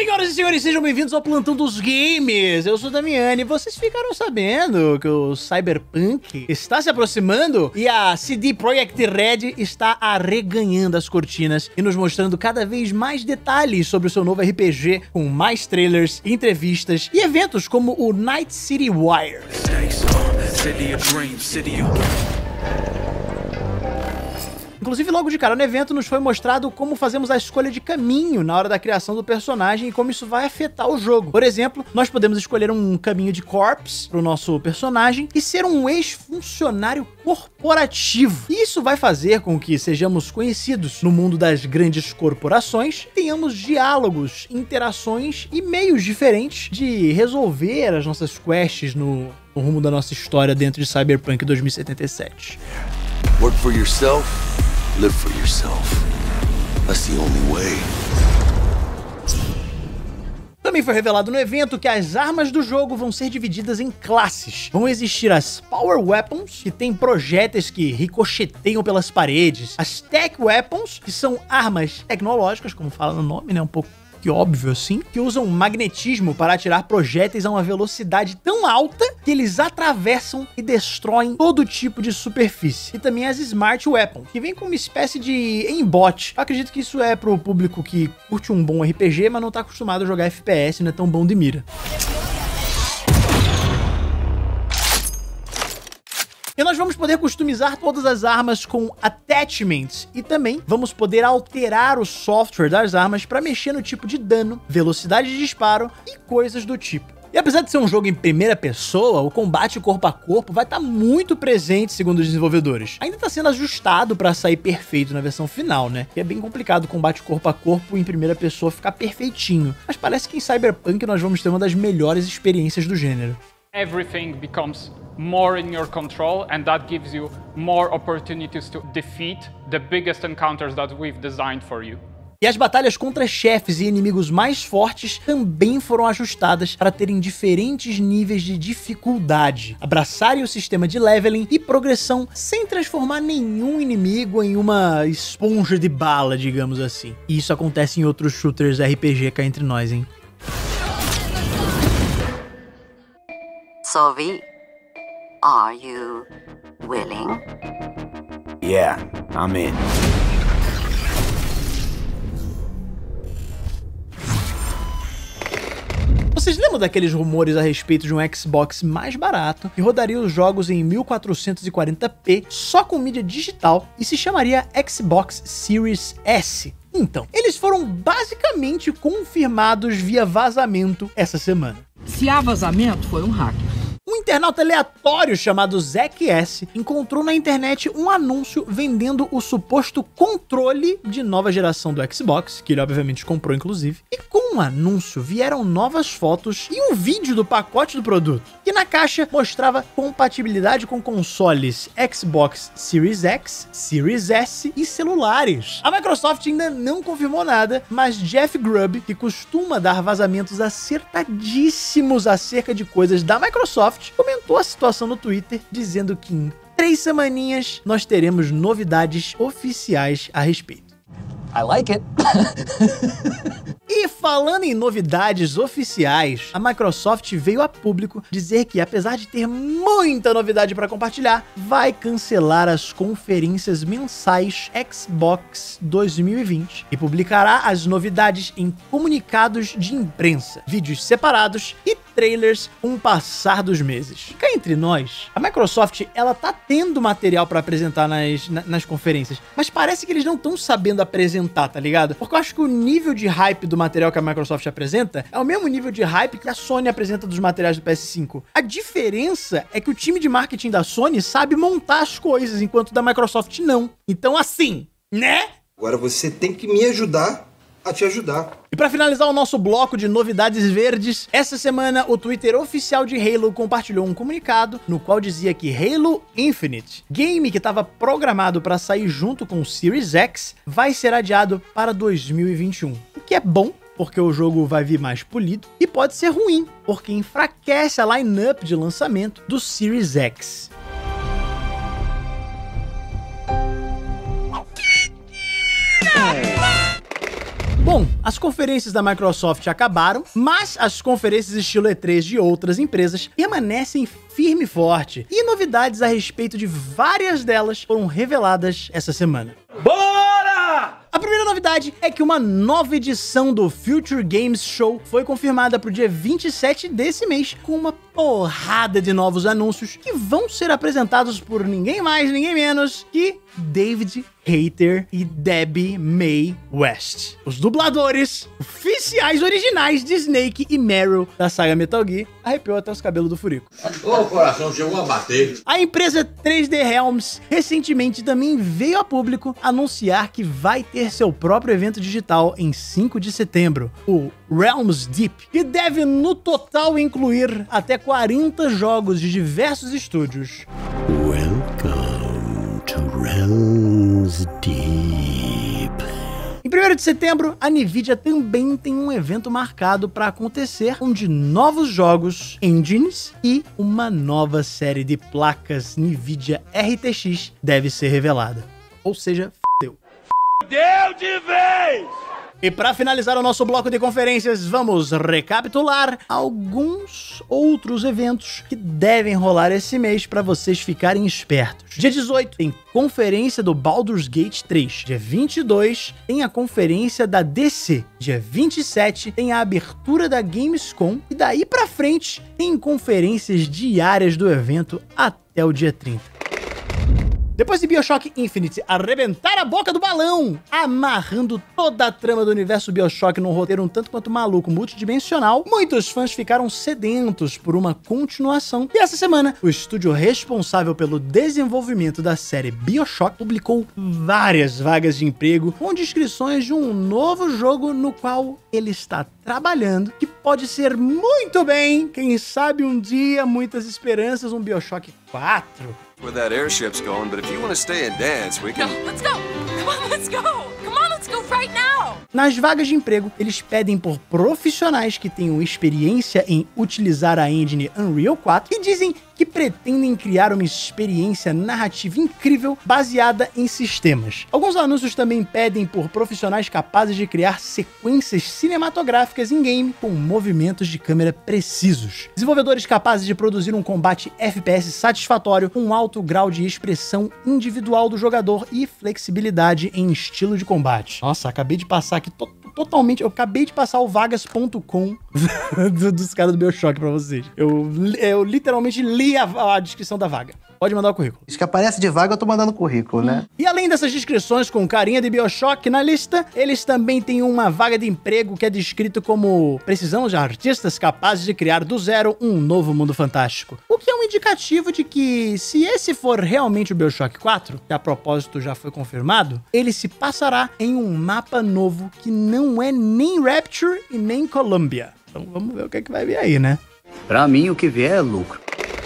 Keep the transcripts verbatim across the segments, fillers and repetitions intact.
Senhoras e senhores, sejam bem-vindos ao Plantão dos Games. Eu sou o Damiani. Vocês ficaram sabendo que o Cyberpunk está se aproximando e a C D Projekt Red está arreganhando as cortinas e nos mostrando cada vez mais detalhes sobre o seu novo R P G, com mais trailers, entrevistas e eventos como o Night City Wire. Inclusive, logo de cara no evento nos foi mostrado como fazemos a escolha de caminho na hora da criação do personagem e como isso vai afetar o jogo. Por exemplo, nós podemos escolher um caminho de corps para o nosso personagem e ser um ex-funcionário corporativo. E isso vai fazer com que sejamos conhecidos no mundo das grandes corporações, tenhamos diálogos, interações e meios diferentes de resolver as nossas quests no, no rumo da nossa história dentro de Cyberpunk dois mil e setenta e sete. Work for yourself. Live for yourself. That's the only way. Também foi revelado no evento que as armas do jogo vão ser divididas em classes. Vão existir as Power Weapons, que tem projéteis que ricocheteiam pelas paredes. As Tech Weapons, que são armas tecnológicas, como fala no nome, né? Um pouco que óbvio assim, que usam magnetismo para atirar projéteis a uma velocidade tão alta que eles atravessam e destroem todo tipo de superfície. E também as Smart Weapons, que vem com uma espécie de aimbot. Eu acredito que isso é pro público que curte um bom R P G, mas não tá acostumado a jogar F P S, não é tão bom de mira. E nós vamos poder customizar todas as armas com attachments e também vamos poder alterar o software das armas para mexer no tipo de dano, velocidade de disparo e coisas do tipo. E apesar de ser um jogo em primeira pessoa, o combate corpo a corpo vai estar muito presente, segundo os desenvolvedores. Ainda está sendo ajustado para sair perfeito na versão final, né? Que é bem complicado o combate corpo a corpo em primeira pessoa ficar perfeitinho. Mas parece que em Cyberpunk nós vamos ter uma das melhores experiências do gênero. Everything becomes more in your control, and that gives you more opportunities to defeat the biggest encounters that we've designed for you. E as batalhas contra chefes e inimigos mais fortes também foram ajustadas para terem diferentes níveis de dificuldade, abraçarem o sistema de leveling e progressão sem transformar nenhum inimigo em uma esponja de bala, digamos assim. E isso acontece em outros shooters R P G cá entre nós, hein? Sovi, are you willing? Yeah, I'm in. Vocês lembram daqueles rumores a respeito de um Xbox mais barato que rodaria os jogos em mil quatrocentos e quarenta p só com mídia digital e se chamaria Xbox Series S? Então, eles foram basicamente confirmados via vazamento essa semana. Se há vazamento, foi um hacker. Um internauta aleatório chamado Zack S encontrou na internet um anúncio vendendo o suposto controle de nova geração do Xbox, que ele obviamente comprou inclusive, e com o anúncio vieram novas fotos e um vídeo do pacote do produto, que na caixa mostrava compatibilidade com consoles Xbox Series X, Series S e celulares. A Microsoft ainda não confirmou nada, mas Jeff Grubb, que costuma dar vazamentos acertadíssimos acerca de coisas da Microsoft, comentou a situação no Twitter, dizendo que em três semaninhas nós teremos novidades oficiais a respeito. I like it. E falando em novidades oficiais, a Microsoft veio a público dizer que, apesar de ter muita novidade para compartilhar, vai cancelar as conferências mensais Xbox dois mil e vinte e publicará as novidades em comunicados de imprensa, vídeos separados e trailers com o passar dos meses. Cá entre nós, a Microsoft, ela tá tendo material para apresentar nas, na, nas conferências, mas parece que eles não estão sabendo apresentar, tá ligado? Porque eu acho que o nível de hype do material que a Microsoft apresenta é o mesmo nível de hype que a Sony apresenta dos materiais do P S cinco. A diferença é que o time de marketing da Sony sabe montar as coisas, enquanto o da Microsoft não. Então assim, né? Agora você tem que me ajudar a te ajudar. E para finalizar o nosso bloco de novidades verdes, essa semana o Twitter oficial de Halo compartilhou um comunicado no qual dizia que Halo Infinite, game que estava programado para sair junto com o Series X, vai ser adiado para dois mil e vinte e um. O que é bom, porque o jogo vai vir mais polido, e pode ser ruim, porque enfraquece a line-up de lançamento do Series X. Bom, Bom, as conferências da Microsoft acabaram, mas as conferências estilo E três de outras empresas permanecem firme e forte. E novidades a respeito de várias delas foram reveladas essa semana. Bora! A primeira novidade é que uma nova edição do Future Games Show foi confirmada para o dia vinte e sete desse mês, com uma porrada de novos anúncios que vão ser apresentados por ninguém mais, ninguém menos que David Hayter e Debbie Mae West, os dubladores oficiais originais de Snake e Meryl da saga Metal Gear. Arrepiou até os cabelos do Furico. Ô, coração, chegou a bater. A empresa três D Realms recentemente também veio a público anunciar que vai ter seu próprio evento digital em cinco de setembro, o Realms Deep, que deve no total incluir até quarenta jogos de diversos estúdios. Welcome to Realms Deep. Em primeiro de setembro, a Nvidia também tem um evento marcado para acontecer, onde novos jogos, engines e uma nova série de placas Nvidia R T X deve ser revelada. Ou seja, f***deu. Deu de vez! E para finalizar o nosso bloco de conferências, vamos recapitular alguns outros eventos que devem rolar esse mês para vocês ficarem espertos. Dia dezoito tem conferência do Baldur's Gate três. Dia vinte e dois tem a conferência da D C. Dia vinte e sete tem a abertura da Gamescom. E daí para frente tem conferências diárias do evento até o dia trinta. Depois de BioShock Infinite arrebentar a boca do balão, amarrando toda a trama do universo BioShock num roteiro um tanto quanto maluco, multidimensional, muitos fãs ficaram sedentos por uma continuação. E essa semana, o estúdio responsável pelo desenvolvimento da série BioShock publicou várias vagas de emprego com descrições de um novo jogo no qual ele está trabalhando, que pode ser muito bem, quem sabe um dia, muitas esperanças, um BioShock quatro. Where that airship's going, but if you want to stay and dance, we can... No, let's go! Come on, let's go! Come on, let's go right now! Nas vagas de emprego, eles pedem por profissionais que tenham experiência em utilizar a engine Unreal quatro e dizem que pretendem criar uma experiência narrativa incrível baseada em sistemas. Alguns anúncios também pedem por profissionais capazes de criar sequências cinematográficas in-game com movimentos de câmera precisos. Desenvolvedores capazes de produzir um combate F P S satisfatório com um alto grau de expressão individual do jogador e flexibilidade em estilo de combate. Nossa, acabei de passar aqui to totalmente... Eu acabei de passar o vagas ponto com do, dos caras do BioShock pra vocês. Eu, eu literalmente li a, a descrição da vaga. Pode mandar o currículo. Isso que aparece de vaga, eu tô mandando currículo, né? E além dessas descrições com carinha de BioShock na lista, eles também têm uma vaga de emprego que é descrito como precisamos de artistas capazes de criar do zero um novo mundo fantástico. O que é um indicativo de que, se esse for realmente o BioShock quatro, que a propósito já foi confirmado, ele se passará em um mapa novo que não é nem Rapture e nem Columbia. Então vamos ver o que é que vai vir aí, né? Pra mim, o que vier é lucro.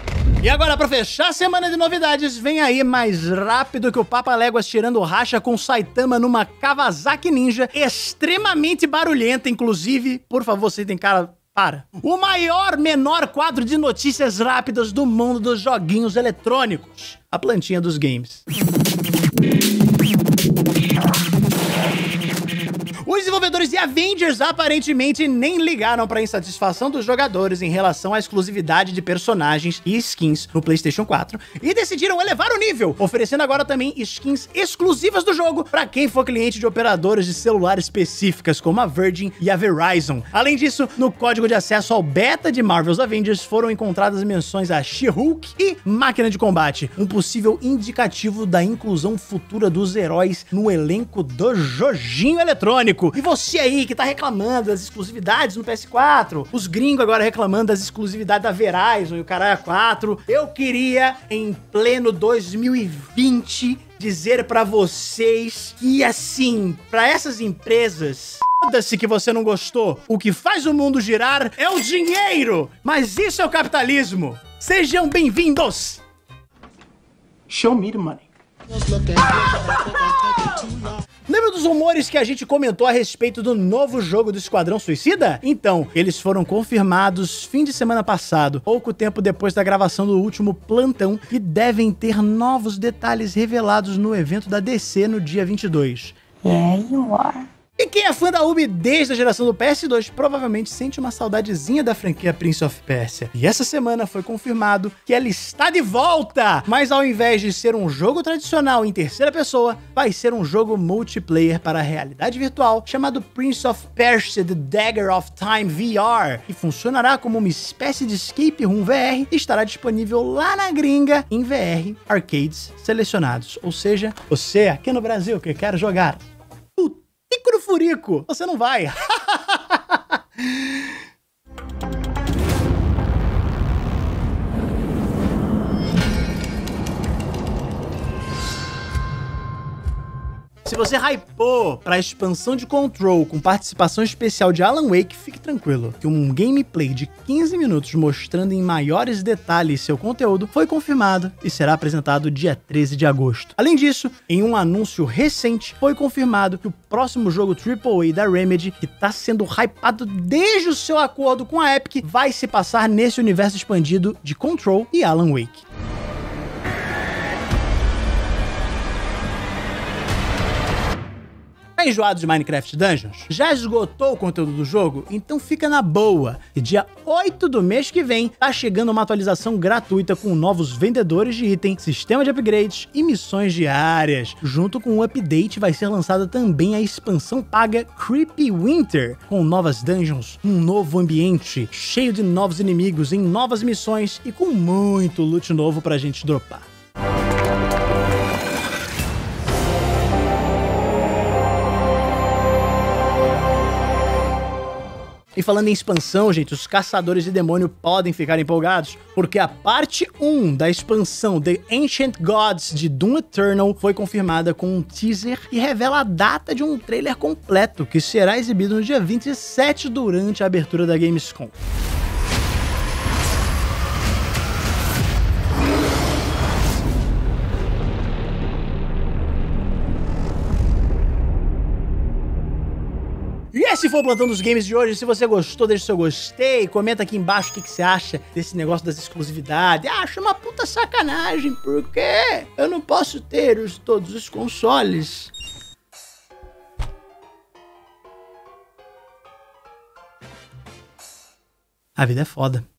E agora, pra fechar a semana de novidades, vem aí mais rápido que o Papa Léguas tirando racha com Saitama numa Kawasaki Ninja, extremamente barulhenta, inclusive. Por favor, você tem cara... Para. O maior, menor quadro de notícias rápidas do mundo dos joguinhos eletrônicos. A plantinha dos games. Os desenvolvedores de Avengers aparentemente nem ligaram para a insatisfação dos jogadores em relação à exclusividade de personagens e skins no PlayStation quatro e decidiram elevar o nível, oferecendo agora também skins exclusivas do jogo para quem for cliente de operadoras de celular específicas como a Virgin e a Verizon. Além disso, no código de acesso ao beta de Marvel's Avengers foram encontradas menções a She-Hulk e Máquina de Combate, um possível indicativo da inclusão futura dos heróis no elenco do joguinho eletrônico. E você aí que tá reclamando das exclusividades no P S quatro, os gringos agora reclamando das exclusividades da Verizon e o caralho quatro, eu queria, em pleno dois mil e vinte, dizer pra vocês que, assim, pra essas empresas, foda-se que você não gostou, o que faz o mundo girar é o dinheiro, mas isso é o capitalismo. Sejam bem-vindos! Show me the money. Lembra dos rumores que a gente comentou a respeito do novo jogo do Esquadrão Suicida? Então, eles foram confirmados fim de semana passado, pouco tempo depois da gravação do último plantão, e devem ter novos detalhes revelados no evento da D C no dia vinte e dois. Yeah, you are. E quem é fã da Ubi desde a geração do P S dois provavelmente sente uma saudadezinha da franquia Prince of Persia. E essa semana foi confirmado que ela está de volta! Mas ao invés de ser um jogo tradicional em terceira pessoa, vai ser um jogo multiplayer para a realidade virtual chamado Prince of Persia The Dagger of Time V R, que funcionará como uma espécie de escape room V R e estará disponível lá na gringa em V R arcades selecionados. Ou seja, você aqui no Brasil que quer jogar Tico no Furico, você não vai. Se você hypou pra expansão de Control com participação especial de Alan Wake, fique tranquilo, que um gameplay de quinze minutos mostrando em maiores detalhes seu conteúdo foi confirmado e será apresentado dia treze de agosto. Além disso, em um anúncio recente, foi confirmado que o próximo jogo Triple A da Remedy, que tá sendo hypado desde o seu acordo com a Epic, vai se passar nesse universo expandido de Control e Alan Wake. Tá enjoado de Minecraft Dungeons? Já esgotou o conteúdo do jogo? Então fica na boa. E dia oito do mês que vem, tá chegando uma atualização gratuita com novos vendedores de item, sistema de upgrades e missões diárias. Junto com o update vai ser lançada também a expansão paga Creepy Winter, com novas dungeons, um novo ambiente, cheio de novos inimigos em novas missões e com muito loot novo pra gente dropar. E falando em expansão, gente, os caçadores de demônio podem ficar empolgados, porque a parte um da expansão The Ancient Gods de Doom Eternal foi confirmada com um teaser e revela a data de um trailer completo, que será exibido no dia vinte e sete durante a abertura da Gamescom. E esse foi o Plantão dos Games de hoje. Se você gostou, deixa o seu gostei. Comenta aqui embaixo o que, que você acha desse negócio das exclusividades. Acho uma puta sacanagem, porque eu não posso ter os, todos os consoles. A vida é foda.